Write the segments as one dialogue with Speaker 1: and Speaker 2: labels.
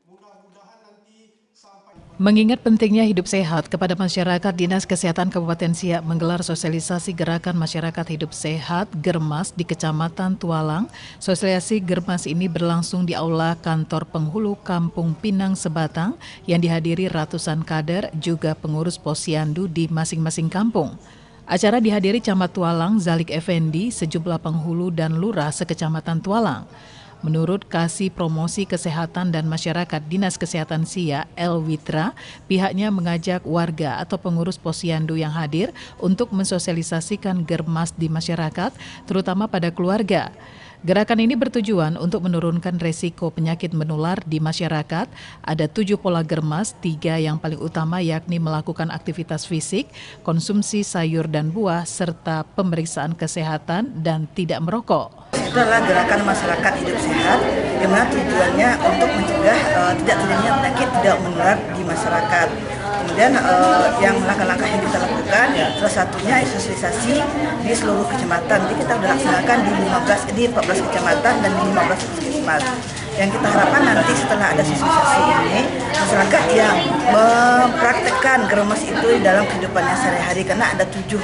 Speaker 1: Mengingat pentingnya hidup sehat kepada masyarakat, Dinas Kesehatan Kabupaten Siak menggelar sosialisasi Gerakan Masyarakat Hidup Sehat Germas di Kecamatan Tualang. Sosialisasi Germas ini berlangsung di Aula Kantor Penghulu Kampung Pinang Sebatang yang dihadiri ratusan kader juga pengurus posyandu di masing-masing kampung. Acara dihadiri Camat Tualang Zalik Effendi, sejumlah penghulu dan lurah sekecamatan Tualang. Menurut Kasih Promosi Kesehatan dan Masyarakat Dinas Kesehatan Siak, El Witra, pihaknya mengajak warga atau pengurus posyandu yang hadir untuk mensosialisasikan Germas di masyarakat, terutama pada keluarga. Gerakan ini bertujuan untuk menurunkan resiko penyakit menular di masyarakat. Ada 7 pola Germas, 3 yang paling utama yakni melakukan aktivitas fisik, konsumsi sayur dan buah, serta pemeriksaan kesehatan dan tidak merokok.
Speaker 2: Itu adalah gerakan masyarakat hidup sehat, yang mana tujuannya untuk mencegah tidak terjadinya penyakit tidak menular di masyarakat. Kemudian yang langkah-langkah yang kita lakukan, salah satunya sosialisasi di seluruh kecamatan. Jadi kita sudah laksanakan di 14 kecamatan dan di 15 puskesmas. Yang kita harapkan nanti setelah ada sosialisasi ini, masyarakat yang mempraktekkan Germas itu dalam kehidupannya sehari-hari, karena ada 7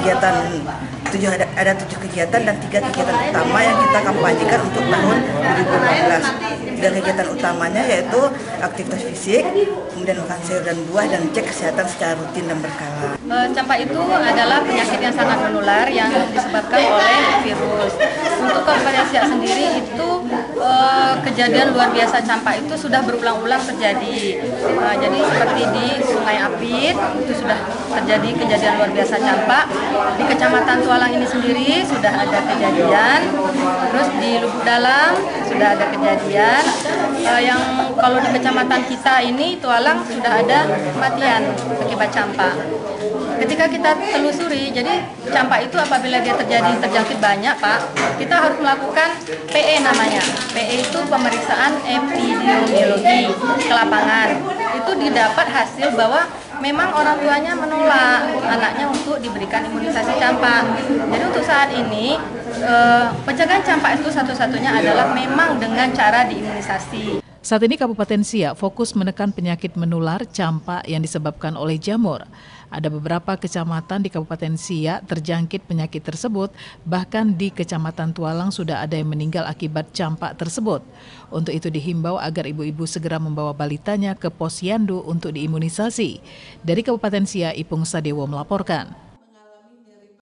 Speaker 2: kegiatan dan 3 kegiatan utama yang kita kampanyekan untuk tahun 2015. Dan kegiatan utamanya yaitu aktivitas fisik, kemudian makan sayur dan buah, dan cek kesehatan secara rutin dan berkala.
Speaker 3: Campak itu adalah penyakit yang sangat menular yang disebabkan oleh virus. Untuk Kabupaten Siak sendiri itu kejadian luar biasa campak itu sudah berulang-ulang terjadi. Jadi seperti di Sungai Apit itu sudah terjadi kejadian luar biasa campak. Di Kecamatan Tualang ini sendiri sudah ada kejadian. Terus di Lubuk Dalam sudah ada kejadian. Yang kalau di kecamatan kita ini Tualang sudah ada kematian akibat campak. Ketika kita telusuri, jadi campak itu apabila dia terjangkit banyak, Pak, kita harus melakukan PE namanya. PE itu pemeriksaan epidemiologi ke lapangan. Itu didapat hasil bahwa memang orang tuanya menolak anaknya untuk diberikan imunisasi campak. Jadi untuk saat ini pencegahan campak itu satu-satunya adalah memang dengan cara diimunisasi.
Speaker 1: Saat ini Kabupaten Siak fokus menekan penyakit menular campak yang disebabkan oleh jamur. Ada beberapa kecamatan di Kabupaten Siak terjangkit penyakit tersebut, bahkan di Kecamatan Tualang sudah ada yang meninggal akibat campak tersebut. Untuk itu dihimbau agar ibu-ibu segera membawa balitanya ke posyandu untuk diimunisasi. Dari Kabupaten Siak, Ipung Sadewo melaporkan.